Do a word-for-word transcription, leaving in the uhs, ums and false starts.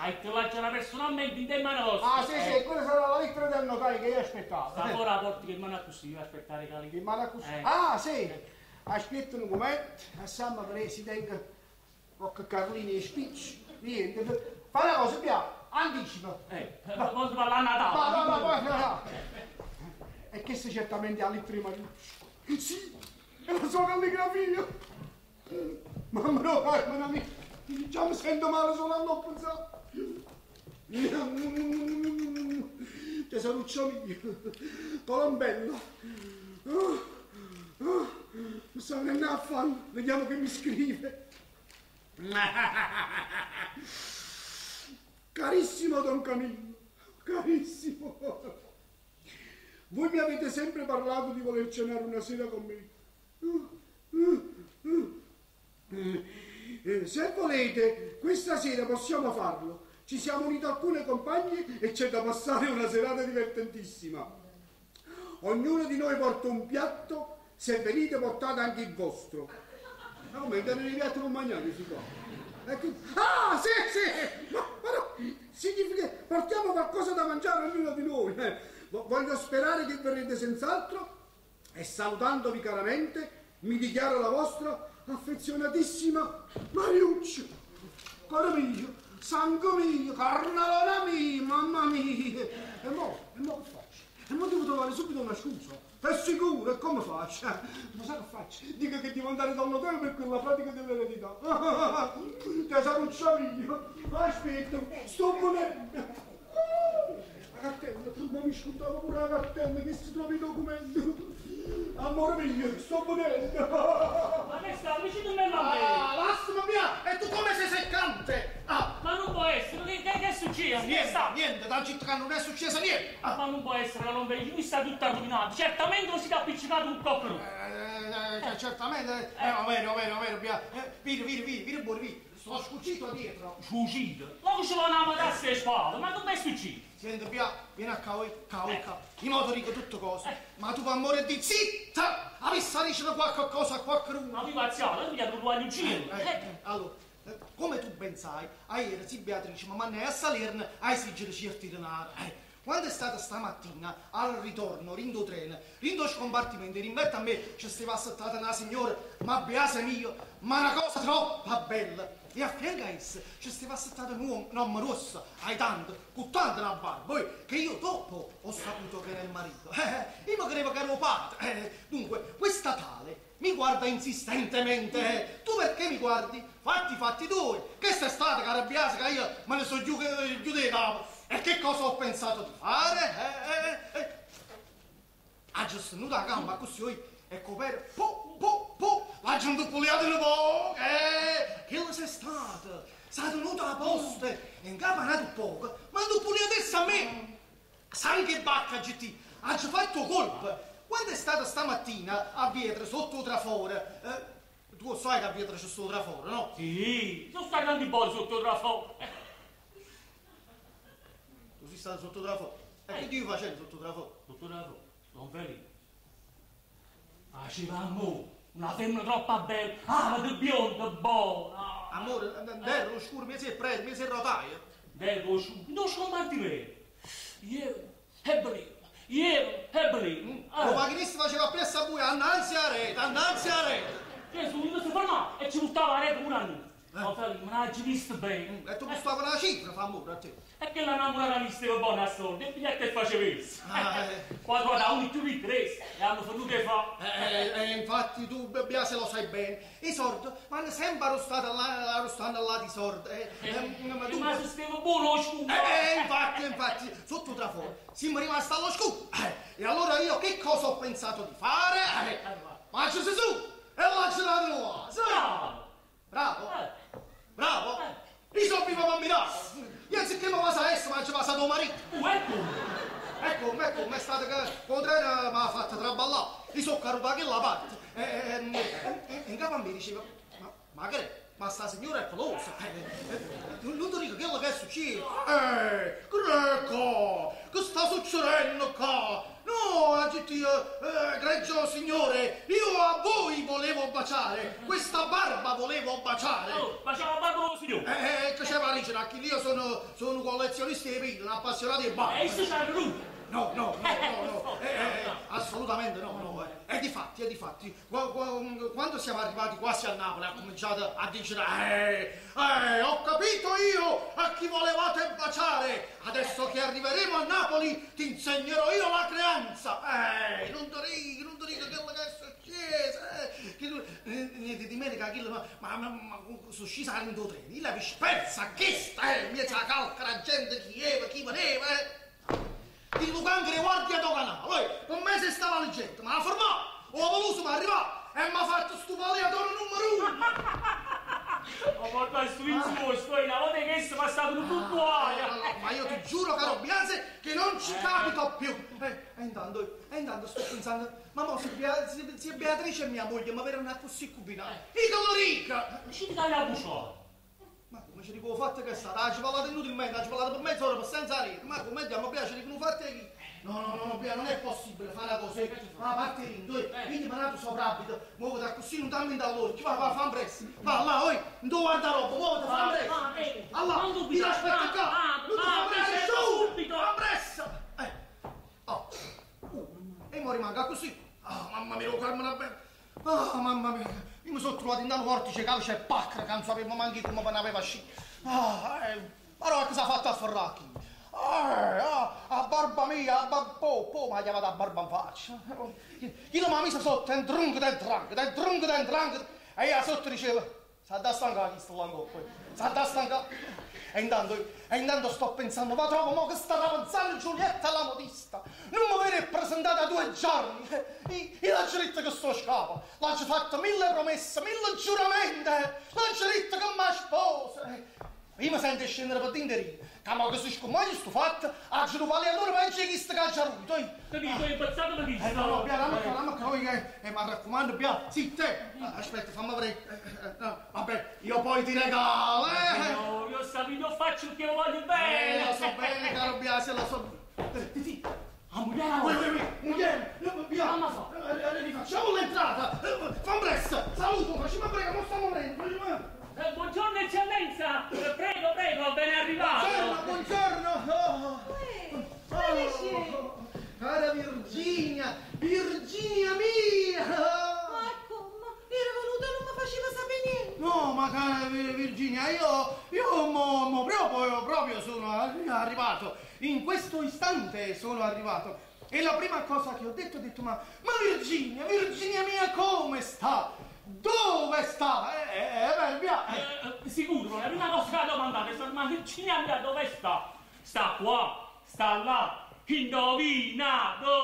Hai te la c'era personalmente in te mano vostra. Ah sì sì, eh. quella sarà la lettera del notaio che io aspettavo. Sta ora porti che mano così, io aspettare Cali. Che mano così? Eh. Ah sì, aspetta un momento, assama presidente, qualche Carlini e spicci, niente. Fai una cosa, via, anticipa. Eh, quando va là a Natale. Ma no, ma poi, no, no. E questo certamente ha lettera di Mariuccio. Sì, è la sua calligrafia. Mamma no, Carmine mia, già mi sento male solo a non pensare. Tesoruccio mio, Colombello. Oh, oh, mi sto venendo a fanno, vediamo che mi scrive. Carissimo Don Camillo, carissimo. Voi mi avete sempre parlato di voler cenare una sera con me. Eh, se volete, questa sera possiamo farlo. Ci siamo uniti alcune compagne e c'è da passare una serata divertentissima. Ognuno di noi porta un piatto, se venite portate anche il vostro. No, ma in il piatto non mangiate, si fa. Ecco. Ah, sì, sì! No, ma no, significa che portiamo qualcosa da mangiare ognuno di noi. Eh. Voglio sperare che verrete senz'altro e salutandovi caramente mi dichiaro la vostra affezionatissima Mariuccio. Caro mio, sangue mio, carnalona mia, mamma mia. E mo, e mo che faccio? E mo devo trovare subito una scusa. È sicuro, e come faccio? Ma sai che faccio? Dico che devo andare dal notaio per quella pratica dell'eredità. Tesoruccio mio, aspetta, sto morendo. La cartella, ma mi scontavo pure la cartella, che si trova i documenti. Amore mio, sto morendo. Ma che sta? Mi ci tornando a me. Ah, lasciami via, e tu come sei seccante? Ah. Ma non può essere, che, che, che è successo? Niente, Che sta? niente, da città non è successo niente. Ah. Ma non può essere che non vedi, lui sta tutto rovinato. Certamente non si è appiccicato un cocco. Eh, eh, certamente, eh, va bene, va bene, va bene, via. Eh, viri, viri, viri, viri, buoni, viri. Sto scucito dietro. Scucito? Ma che ci va una matassa e spalla? Ma dove è successo? Senti, via, vieni a cavoi, cavoi, cavoi. Io mo ti dico tutte cose. Eh. Ma tu per amore di zitta! Avessi a dicere qualche cosa a qualcuno. Ma tu cazziale, tu gli hai trovato il giro. Eh, eh, allora, eh, come tu ben sai, ieri sì Beatrice, ma manne a Salerne a esigere certi denari. Eh. Quando è stata stamattina al ritorno, rindo treno, rindo scompartimento, rimbetta a me ci stava assettata una signora, ma beasa mio, ma una cosa troppo bella. E a fianco a essa ci stava assettata un uomo, un uomo rosso, ai tanto, con tanta la barba, poi che io dopo ho saputo che era il marito. Eh, io credevo che ero padre. Eh, dunque, questa tale mi guarda insistentemente. Eh. Tu perché mi guardi? Fatti fatti tuoi. Che sei stata, cara Biasi, che io me ne so giù, giù dei capo. E che cosa ho pensato di fare? Eh, eh, eh. Ha già sostenuto la gamba così e coperto, po, po, po, l'ha già intupuliato un po', eh, che lo sei stato? Sei tenuto a posto e in capo è nato poco, ma intupuliatesse a me. Sai che bacca, G T, ha già fatto colpa. Quando è stata stamattina a Pietra sotto il traforo, eh, tu sai che a Pietra c'è sotto il traforo, no? Sì, sono stati tanti buoni sotto il traforo. Tu sei stato sotto il traforo? E che ti facevi sotto il traforo? Sotto il traforo? Non vedi? Ah, ci va amore, una femmina troppo bella, ah, ma bionda, buona. Amore, andare lo scuro, mi sei preso, mi sei rotaio. Dai, lo scuro, non scompartimento. Ieri, è bello, ieri, è bello. Lo macchinista faceva presso a buia, annanzi a rete, annanzi a rete. Gesù, non si fermava e ci buttava la rete pure a noi. Ma Felice, ma non hai visto bene? E tu buttava una cifra, fa amore a te. E che la innamorata mi stava buona a soldi, e che te facevesi? Ah, eh. Quando da uno più tre, e hanno fatto che fa. Eh, eh, infatti tu, Biase, lo sai bene. I soldi vanno sempre arrostati là, arrostando là di soldi. Eh, Eh, eh, ma tu... ma se stava buono lo scudo. Eh, infatti, infatti, sotto traforo siamo rimasti allo scudo. Eh, e allora io che cosa ho pensato di fare? Eh, mangiasi su e lanciati là. Su. Bravo. Bravo? Eh. Bravo? Io sono vivo a Milano. Io anziché mi passa a essere, ma ci passa tuo marito. Tu e tu? Ecco, ecco, mi è stato che il treno mi ha fatto traballare. Io sono caduto da quella parte. E, e, e, e in capo a me diceva, ma, ma che è? Ma sta signora è pelosa. Eh, eh, non ti dico quello che è successo. Eh, greco, che sta succedendo qua? No, no, ha detto io, eh, greggio signore, io a voi volevo baciare, questa barba volevo baciare. Oh, baciamo la barba, signore. Eh, eh, che c'è la ricetta, che io sono, sono collezionista di pille, un appassionato di barba. E se c'è lui? No, no, no, no, no, eh, eh, assolutamente no, no, eh. E di fatti, e di fatti, quando siamo arrivati quasi a Napoli ha cominciato a dire, eh, eh, ho capito io a chi volevate baciare, adesso che arriveremo a Napoli ti insegnerò io la creanza, eh, non ti righi, non ti righi quello che è successo, eh, che tu, niente di medica, ma, ma, ma, ma sono scesa in due treni, la dispersa, che stai, mi sa calca la gente chi era, chi veneva, eh. Il Lucangre guardia doganale, per me se stava leggendo, ma la fermò, ho voluto, ma arrivò e mi ha fatto sto paleatore numero uno. Ho portato sto insuo, sto in volta che è passato un puntuale. Ma io ti giuro, caro Biase, che non ci capito più. E eh, intanto, e intanto sto pensando, ma mo, se, Bea, se, se Beatrice e mia moglie mi avevano così cubina, i colorica. Ci ti dai la buccia. Ma come ci dico fatta che è stata? Ah, ci parlate inutilmente, ha ci parlate per mezz'ora per senza rete. Ma come diamo, piace di non fate chi? No, no, no, no, Bea, non è possibile fare una cosa. Ma parte rindo, eh, quindi mi ha dato soprabito, muovete così, non dammi dall'ora, chi va, va, fa un presso. Va, là, oi, non devo guardare roba, muovete, fa un presso. Allora, ti aspetta qua, non ti fa presso, subito, fa un presso. Eh, oh, uh, e mo rimanga così. Ah, mamma mia, lo calma bene. Ah, mamma mia. Io mi sono trovato in un vortice calcio e pacca, che non sapevo manchi come me ne aveva sci. Ah, eh, però che si è fatto a Ferracchi? Ah, a barba mia, a barba, po, po, ma chiamata a barba in faccia. Io mi ha messo sotto, un drunk del drunk, del drunk del drunk, e io sotto diceva, sa da stancare questo langoppo, sa da stancare. E intanto, e intanto sto pensando, ma trovo mo che sta avanzando Giulietta la modista. Non mi viene presentata due giorni. Io l'ho detto che sto scappa. L'ho fatto mille promesse, mille giuramenti. L'ho detto che mi sposa. Io mi sento scendere per dentro. Che ma che si scommaglia sto fatto, ha giù vale allora pensi che sto cacciaruto. Ti dico, è impazzato da vista. Eh no, no, Bia, dammi qua, dammi qua, che, eh, ma raccomando, Bia, sì, te. Aspetta, fammi vedere. Eh, eh, no, vabbè, io poi ti regalo, eh. No, io sapevo, io faccio perché lo voglio bene. Eh, lo so bene, caro Bia, se lo so. Eh, sì. Ah, moglie, Ui, ui, ui, moglie, Bia, mamma fa. rifacciamo l'entrata. Fa un presso, saluto, facciamo prego, non stiamo morendo. Eh, buongiorno eccellenza, eh, prego, prego, ben arrivato. Buongiorno, buongiorno. Oh. Oh, Oh, cara Virginia, Virginia mia. ma come? Era venuta e non mi faceva sapere niente. No, ma cara Virginia, io, io mo, mo proprio, proprio sono arrivato. In questo istante sono arrivato. E la prima cosa che ho detto, ho detto, ma, ma Virginia, Virginia mia, come sta? Dove sta? Eh, eh, eh, via. Eh, sicuro, la prima cosa che domandate, ma Virginia mia dove sta? Sta qua, sta là, indovina dove?